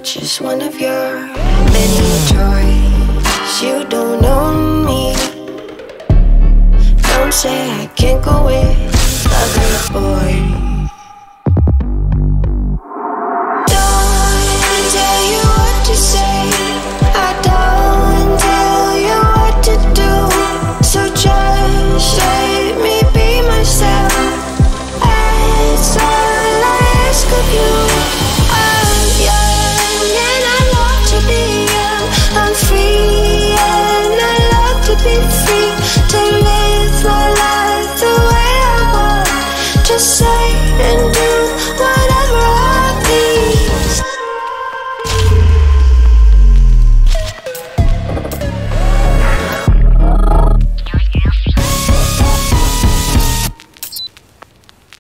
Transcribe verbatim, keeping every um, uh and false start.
just one of your many toys. You don't own me. Don't say I can't go with other boys.